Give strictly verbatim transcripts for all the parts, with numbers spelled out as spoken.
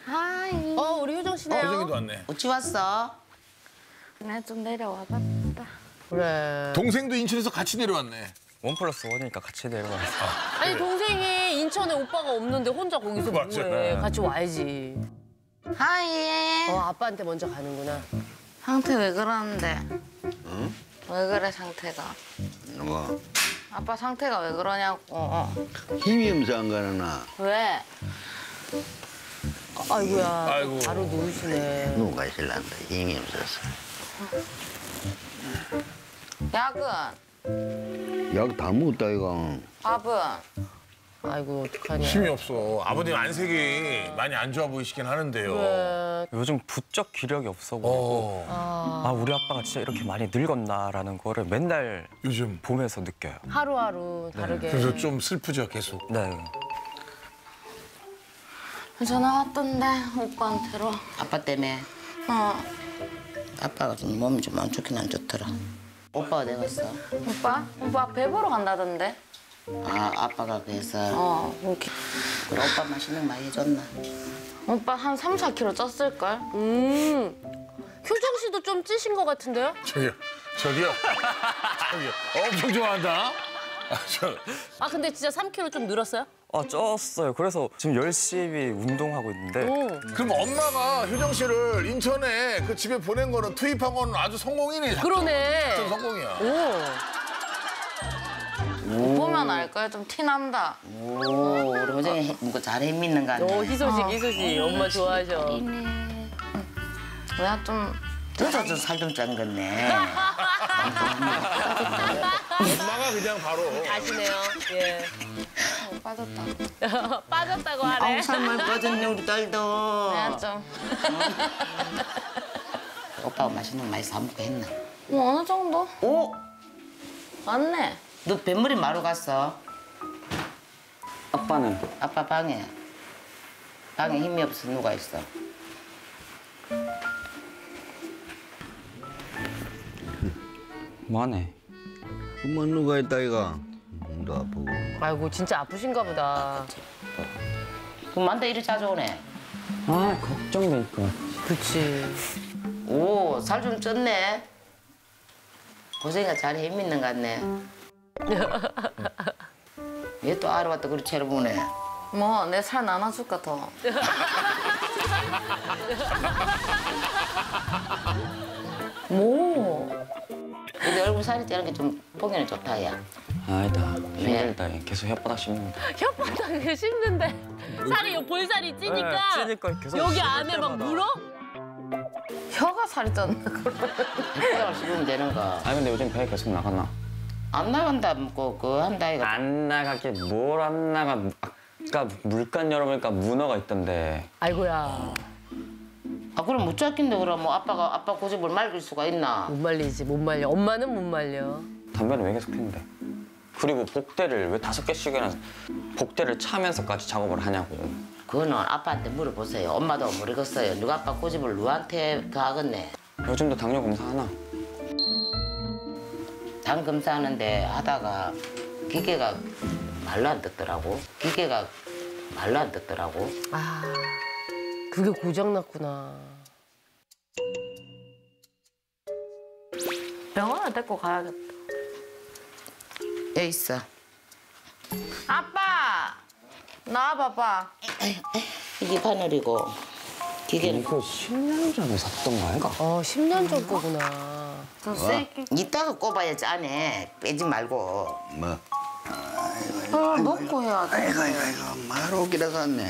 하이. 어, 우리 효정 씨네요. 효정이도 왔네. 어찌 왔어? 나 좀 내려와봤다. 그래. 동생도 인천에서 같이 내려왔네. 원 플러스 원이니까 같이 내려와서. 아니 동생이 인천에 오빠가 없는데 혼자 거기서 맞아. 뭐해. 네. 같이 와야지. 하이. 어, 아빠한테 먼저 가는구나. 상태 왜 그러는데? 응? 왜 그래 상태가? 뭐 아빠 상태가 왜 그러냐고. 어. 힘이 없어 안 가나? 왜? 아이고야. 아이고. 바로 누우시네. 누가 실란다 힘이 없어서. 약은? 약 다 먹었다 이거. 밥은? 아이고 어떡하냐. 힘이 없어. 아버님 안색이 많이 안 좋아 보이시긴 하는데요. 그래. 요즘 부쩍 기력이 없어 보이고 어. 아 우리 아빠가 진짜 이렇게 많이 늙었나라는 거를 맨날 요즘. 보면서 느껴요. 하루하루 다르게. 그래서 좀 슬프죠, 계속. 네. 전화 왔던데 오빠한테로. 아빠 때문에? 어. 아빠가 좀 몸이 좀 안 좋긴 안 좋더라. 오빠가 어디 갔어? 오빠? 오빠 배 보러 간다던데. 아, 아빠가 그래서? 어, 이렇게. 그래, 오빠 맛있는 거 많이 해줬나? 오빠 한 삼, 사 킬로 쪘을걸? 음. 효정 씨도 좀 찌신 것 같은데요? 저기요, 저기요, 저기요. 엄청 좋아한다. 아, 저. 아 근데 진짜 삼 킬로그램 좀 늘었어요? 아 쪘어요. 그래서 지금 열심히 운동하고 있는데 오. 그럼 엄마가 효정 씨를 인천에 그 집에 보낸 거는 투입한 거는 아주 성공이네. 작전. 그러네. 작전 성공이야. 오. 보면 알걸? 좀 티 난다. 오, 우리 호정이 이거 잘 힘있는 거 같네. 오 희소식 희소식. 엄마 좋아하셔. 뭐야 좀 늦어서 살 좀 짠 건네. 엄마가 그냥 바로. 아시네요. 예. 빠졌다. 빠졌다고 하네. 아우 살만 빠졌네 우리 딸도. 내가 좀. 오빠가 맛있는 거 많이 사 먹고 했나? 뭐 어느 정도? 오? 맞네. 너 뱃머리 마루 갔어? 아빠는 아빠 방에. 방에 힘이 없어 누가 있어? 뭐하네. 그만 누가 있다 이거. 몸도 아프고. 아이고 진짜 아프신가 보다. 그럼 만데 이리 자주 오네. 아 걱정되니까. 그치. 오, 살 좀 쪘네. 고생이가 잘 힘있는 것 같네. 얘 또 알아 왔다 그렇게 쳐다보네. 뭐, 내 살 나눠줄까, 더. 뭐. 근데 얼굴 살이 찌는 게 좀 보기는 좋다, 야. 아니다. 힘들다. 계속 혓바닥 씹는다. 혓바닥을 씹는데 살이 볼살이 찌니까, 네, 찌니까 계속 여기 씹을 안에 막 때마다. 물어? 혀가 살이 쪘나? 혀가 씹으면 되는 거. 아니 근데 요즘 배에 계속 나갔나? 안 나간다, 뭐, 그, 한다, 이거. 안 나가게 뭘 안 나가. 아까 물간 열어보니까 문어가 있던데. 아이고야. 아, 그럼 못 잡긴데, 그럼 뭐, 아빠가, 아빠 고집을 말릴 수가 있나? 못 말리지 못 말려. 엄마는 못 말려. 담배는 왜 계속 피는데? 그리고 복대를 왜 다섯 개씩이나 복대를 차면서까지 작업을 하냐고. 그거는 아빠한테 물어보세요. 엄마도 모르겠어요. 누가 아빠 고집을 누구한테 그 하겠네. 요즘도 당뇨 검사 하나? 당 검사하는데 하다가 기계가 말로 안 듣더라고. 기계가 말로 안 듣더라고. 아 그게 고장 났구나. 병원에 데리고 가야겠다. 여기 있어. 아빠! 나와봐봐. 이게 바늘이고 기계는 이거 십 년 전에 샀던 거 아이가? 어 십 년 전 거구나. 더 세게. 이따가 꼽아야지 안에 빼지 말고. 뭐? 어, 먹고 해야 돼. 아이고 아이고 아이고 마루 기라갔네.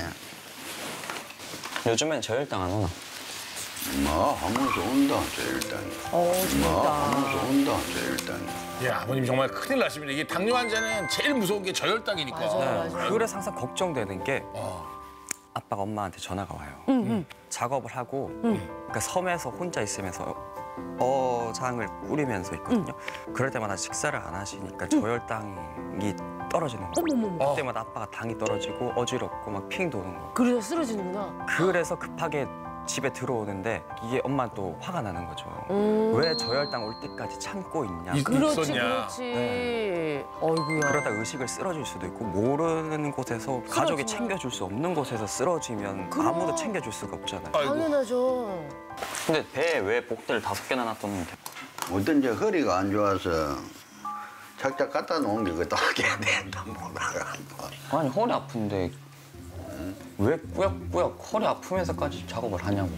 요즘엔 저혈당 안 오나? 뭐 하면서 온다 저일당이. 어 뭐 진짜. 하면서 온다 저일당이. 예, 아버님 정말 큰일 나십니다. 이게 당뇨 환자는 제일 무서운 게 저혈당이니까. 맞아요. 네. 그래서 항상 걱정되는 게 어. 아빠가 엄마한테 전화가 와요. 응, 응. 작업을 하고 그러니까 섬에서 혼자 있으면서 어장을 꾸리면서 있거든요. 그럴 때마다 식사를 안 하시니까 저혈당이 떨어지는 거예요. 어머머머. 그때마다 아빠가 당이 떨어지고 어지럽고 막 핑 도는 거. 그래서 쓰러지는구나. 그래서 급하게 집에 들어오는데 이게 엄마는 또 화가 나는 거죠. 음. 왜 저혈당 올 때까지 참고 있냐. 이- 그렇지, 있었냐. 그렇지. 어이구야. 그러다 의식을 쓰러질 수도 있고 모르는 곳에서 가족이 챙겨줄 수 없는 곳에서 쓰러지면 아무도 챙겨줄 수가 없잖아요. 아이고. 당연하죠. 근데 배에 왜 복대를 다섯 개나 놨었는데? 어떤 저 허리가 안 좋아서 착착 갖다 놓은 게 그것도 하게 된다 뭐라가. 아니 허리 아픈데 왜 꾸역꾸역 허리 아프면서까지 작업을 하냐고.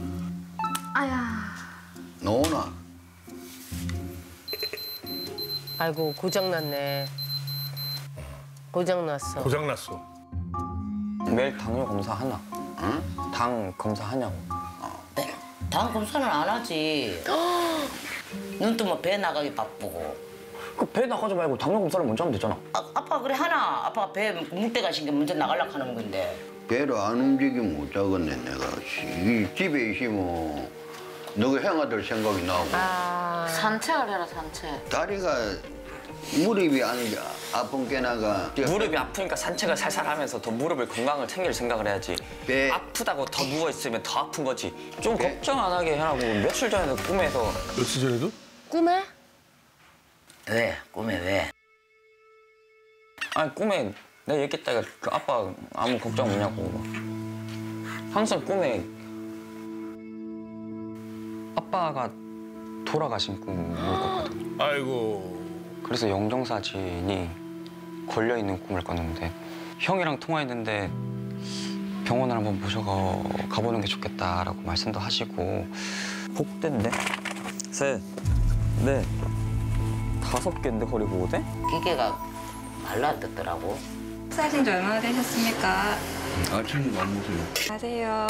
노나. 아이고 고장났네. 고장났어. 고장났어. 매일 당뇨 검사 하나? 응? 당 검사 하냐고. 네. 다음 검사는 안 하지. 눈 뜨면 배 나가기 바쁘고. 그 배 나가지 말고 당뇨 검사를 먼저 하면 되잖아. 아, 아빠 그래 하나. 아빠 배 물때가 신게 먼저 나가려고 하는 건데. 배로 안 움직이면 못 자겠네 내가. 이 집에 있으면 너가 형아들 생각이 나고 아. 산책을 해라 산책. 다리가 무릎이 안 아픈 게나가 무릎이 아프니까 산책을 살살 하면서 더 무릎을 건강을 챙길 생각을 해야지. 배- 아프다고 더 누워있으면 더 아픈 거지. 좀 배- 걱정 안 하게 하라고. 며칠 전에도 꿈에서 며칠 전에도? 꿈에? 왜? 꿈에 왜? 아니 꿈에 내가 얘기했다가 그 아빠 아무 걱정 없냐고. 항상 꿈에 아빠가 돌아가신 꿈을 꿨거든. 아이고. 그래서 영정사진이 걸려있는 꿈을 꿨는데 형이랑 통화했는데 병원을 한번 모셔가 가보는 게 좋겠다라고 말씀도 하시고 복대인데 셋, 넷, 다섯 개인데 허리 보호대? 기계가 말로 안 듣더라고. 식사하신 지 얼마나 되셨습니까? 아침 안 먹어요. 가세요.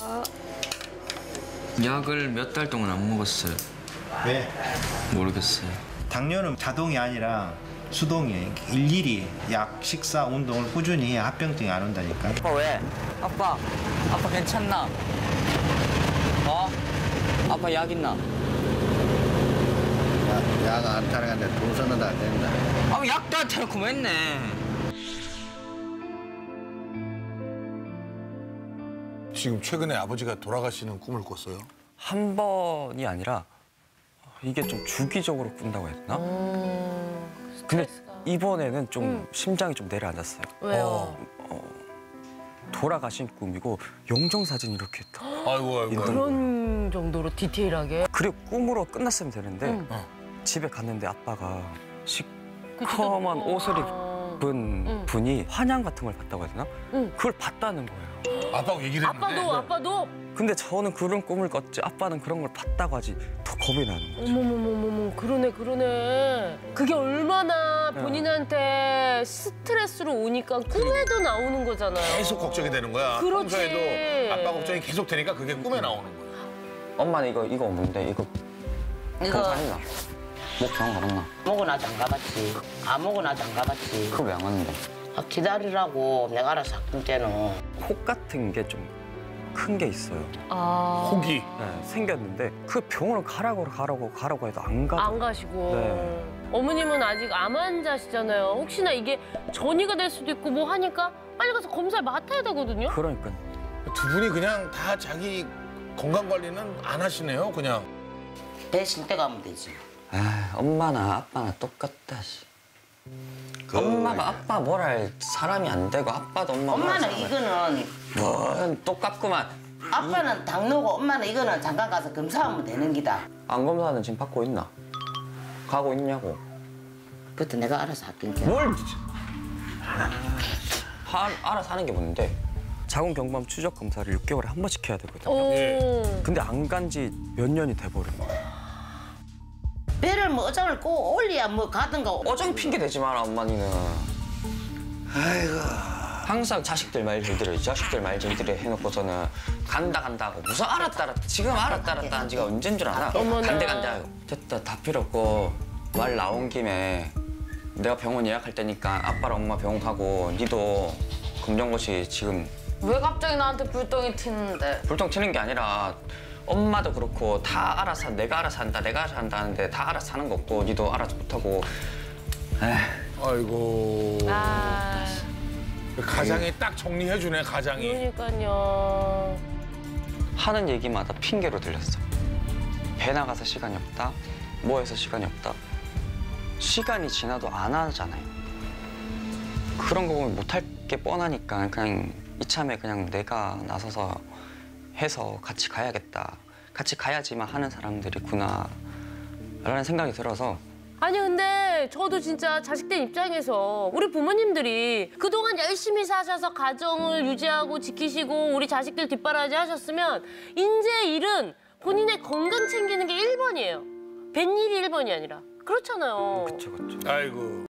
약을 몇 달 동안 안 먹었어요. 왜? 모르겠어요. 당뇨는 자동이 아니라 수동이에요. 일일이 약, 식사, 운동을 꾸준히 해야 합병증이 안 온다니까. 아빠 왜? 아빠, 아빠 괜찮나? 어? 아빠 약 있나? 야, 야가 안 타는데 돈 쓰는 다 된다. 아, 약도 안 타놓고 맨네. 지금 최근에 아버지가 돌아가시는 꿈을 꿨어요? 한 번이 아니라 이게 좀 주기적으로 꾼다고 해야 되나? 근데 이번에는 좀 심장이 좀 내려앉았어요. 왜요? 돌아가신 꿈이고 영정사진이 이렇게 딱. 아이고 아이고. 그런 정도로 디테일하게? 그리고 꿈으로 끝났으면 되는데 응. 집에 갔는데 아빠가 그치, 시커먼 또- 옷을 아. 입은 응. 분이 환영 같은 걸 봤다고 해야 되나? 응. 그걸 봤다는 거예요. 아빠하고 얘기를 했는데. 아빠도 아빠도 근데 저는 그런 꿈을 꿨지 아빠는 그런 걸 봤다고 하지 더 겁이 나는 거죠. 어머머머머머 그러네 그러네. 그게 얼마나 본인한테 스트레스로 오니까 꿈에도 나오는 거잖아요. 계속 걱정이 되는 거야. 그렇지. 평소에도 아빠 걱정이 계속 되니까 그게 꿈에 나오는 거야. 엄마는 이거 이거 뭔데? 이거 이거 검사했나? 목 병원 가봤나? 아무거나 아직 안 가봤지. 아무거나 아직 안 가봤지. 그거 왜 안 갔는데? 아, 기다리라고 내가 알아서 할때는 혹 같은 게 좀 큰 게 있어요. 아. 혹이. 네, 생겼는데 그 병원을 가라고 가라고 가라고 해도 안 가고. 안 가시고. 네. 어머님은 아직 암 환자시잖아요. 혹시나 이게 전이가 될 수도 있고 뭐 하니까 빨리 가서 검사를 맡아야 되거든요. 그러니까 두 분이 그냥 다 자기 건강 관리는 안 하시네요, 그냥. 배 쉴 때 가면 되지. 아, 엄마나 아빠나 똑같다. 씨. 그 엄마가 아빠 뭘 할 사람이 안 되고 아빠도 엄마 뭘 할 엄마는 사람이 이거는 뭔 똑같구만. 아빠는 당뇨고 엄마는 이거는 잠깐 가서 검사하면 되는 기다. 안 검사는 지금 받고 있나? 가고 있냐고. 그것도 내가 알아서 할게. 뭘? 하, 알아서 하는 게 뭔데? 자궁경부암 추적 검사를 육 개월에 한 번씩 해야 되거든요. 오. 예. 근데 안 간 지 몇 년이 돼버린 거야. 배를 뭐 어장을 꼭 올려야 뭐 가든가. 어장 핑계 대지 마라, 엄마니는. 아이고. 항상 자식들 말 들들어, 자식들 말 들들어 해놓고서는 간다 간다 하고 무슨 알았다 알았다 지금 알았다 알았다 한 지가 언젠 줄 아나? 어머나. 간대 간대 하고 됐다 다 필요 없고 말 나온 김에 내가 병원 예약할 테니까 아빠랑 엄마 병원 가고 니도 검정고시 지금 왜 갑자기 나한테 불똥이 튀는데? 불똥 튀는 게 아니라 엄마도 그렇고 다 알아서 내가 알아서 한다 내가 알아서 한다 하는데 다 알아서 하는 거 없고 니도 알아서 못하고 에휴. 아이고. 아, 가장이 딱 정리해주네, 가장이. 그러니까요. 하는 얘기마다 핑계로 들렸어. 배 나가서 시간이 없다, 뭐 해서 시간이 없다. 시간이 지나도 안 하잖아요. 그런 거 보면 못할 게 뻔하니까 그냥 이참에 그냥 내가 나서서 해서 같이 가야겠다. 같이 가야지만 하는 사람들이구나 라는 생각이 들어서. 아니 근데 저도 진짜 자식된 입장에서 우리 부모님들이 그동안 열심히 사셔서 가정을 유지하고 지키시고 우리 자식들 뒷바라지 하셨으면 이제 일은 본인의 건강 챙기는 게 일 번이에요. 뱃일이 일 번이 아니라. 그렇잖아요. 그쵸, 그쵸. 아이고.